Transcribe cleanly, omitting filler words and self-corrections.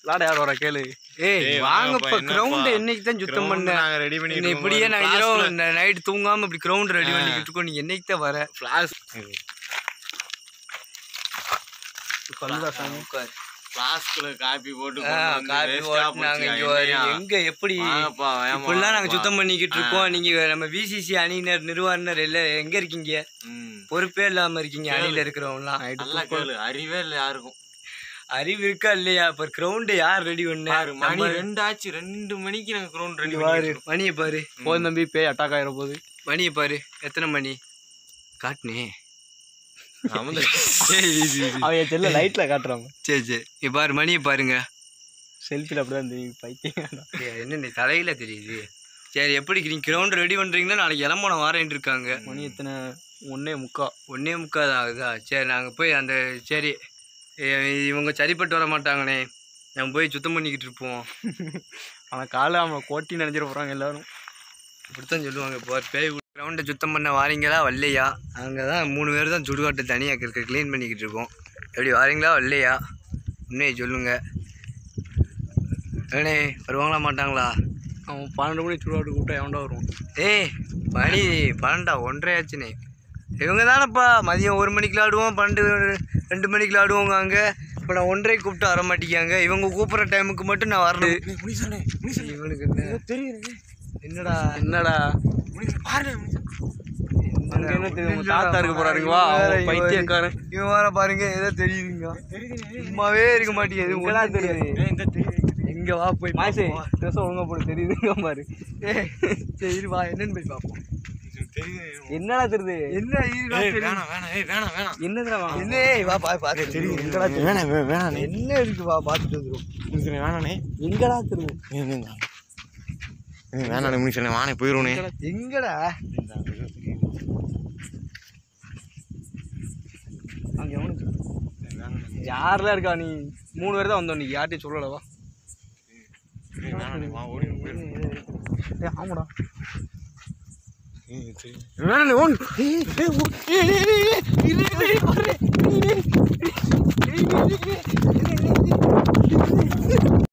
விளாட யார் வர கேளு. ஏய் வாங்கப்பா கிரவுண்ட் என்னைக்கு தான் சுத்தம் பண்ண ரெடி பண்ணி இப்படியே நான் இரவு நைட் தூங்காம இப்படி கிரவுண்ட் ரெடி பண்ணிக்கிட்டு இருக்கோம். நீ என்னைக்கு தான் வர ஃபிளாஷ் ஃபிளாஸ்க்ல காபி போட்டு நாங்க எங்க எப்படி இப்படிலாம் நாங்க சுத்தம் பண்ணிக்கிட்டு இருக்கோம். நீங்க நம்ம விசிசி அணியினர் நிர்வாகினர் எல்லாம் எங்க இருக்கீங்க? பொறுப்பே இல்லாம இருக்கீங்க. அணியில இருக்கிறவங்க எல்லாம் அறிவே இல்லை யாருக்கும். அறிவு இருக்கா இல்லையா? இப்ப கிரவுண்ட் யார் ரெடி பண்ணாரு? மணி 2 ஆச்சு. 2 மணிக்கு நாங்க கிரவுண்ட் ரெடி பாரு. மணியை பாரு. போதும் தம்பி, பேய் அட்டாக் ஆயிர போகுது. மணியை பாரு. எத்தனை மணி காட்டுனே? அவன் செல்ல லைட்ல காட்டுறாங்க. சரி சரி இப்ப பாரு மணியை பாருங்க. செல்ஃபில அப்படிதான் தெரியுது. பைத்தியம் என்ன தலையில தெரியுது. சரி எப்படி நீங்க கிரவுண்ட் ரெடி பண்றீங்கன்னா நாளைக்கு இளம்பன வாரேன் இருக்காங்க. மணி எத்தனை? 1:45 தான் ஆகுதா? சரி நாங்க போய் அந்த சரி இவங்க சரிப்பட்டு வர மாட்டாங்கண்ணே. நம்ம போய் சுத்தம் பண்ணிக்கிட்டு இருப்போம். ஆனால் காலை அவன் கோட்டி நினைச்சிட போகிறாங்க எல்லாரும். இப்படித்தான் சொல்லுவாங்க. இப்போ பேய் கிரவுண்டை சுத்தம் பண்ண வாரீங்களா வரலையா? அங்கே தான் 3 பேர் தான் சுடுகாட்டை தனியாக இருக்க க்ளீன் பண்ணிக்கிட்டு இருக்கோம். எப்படி வாரீங்களா வரலையா? இன்னும் சொல்லுங்க. ஏண்ணே வருவாங்களா மாட்டாங்களா? அவன் 12 மணி சுடுகாட்டு கூப்பிட்டா எவன்டா வருவான்? ஏய் மணி 12 1:30 ஆச்சுண்ணே. இவங்க தானேப்பா மதியம் 1 மணிக்கு விளாடுவோம், 2 மணிக்கு விளாடுவோங்க. அங்கே இப்போ நான் 1:30 கூப்பிட்டு வர மாட்டேங்காங்க. இவங்க கூப்பிட்ற டைமுக்கு மட்டும் நான் வரணும். இவனுக்கு என்னடா என்னடா என்ன தெரியும்? தாத்தா இருக்க போறாருங்களா? பைத்தியக்காரன் இவன் வர பாருங்க. ஏதோ தெரியுதுங்க. சும்மாவே இருக்க மாட்டேங்குது. உங்களா தெரியுது. எங்க வா போய் மாசே ட்ரெஸ் ஒழுங்கா போட்டு தெரியுதுங்க பாரு. சரி வா என்னன்னு போய் பார்ப்போம். என்னடா தெரியுது? என்ன என்னதுடா என்ன வா பாத்து தெரியும். என்ன இருக்கு வா பார்த்துட்டு வந்துடும். வேணானே எங்கடா தெரியுது? வேணானே முடிச்சு வானே போயிருவோனே. எங்கடா அங்கே எவனுக்கு யாரெல்லாம் இருக்கா? நீ 3 பேர் தான் வந்தோம். நீ யார்ட்டையும் சொல்லலவா? ஆமாடா வேணாம்